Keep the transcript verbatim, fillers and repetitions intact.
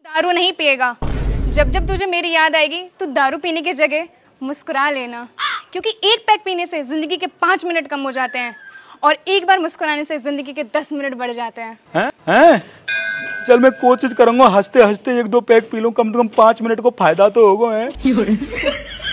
दारू नहीं पिएगा। जब जब तुझे मेरी याद आएगी तो दारू पीने की जगह मुस्कुरा लेना, क्योंकि एक पैक पीने से जिंदगी के पाँच मिनट कम हो जाते हैं और एक बार मुस्कुराने से जिंदगी के दस मिनट बढ़ जाते हैं। हैं? हैं? चल मैं कोशिश करूंगा हंसते हंसते एक दो पैक पी लूं, कम से कम पाँच मिनट को फायदा तो होगा। है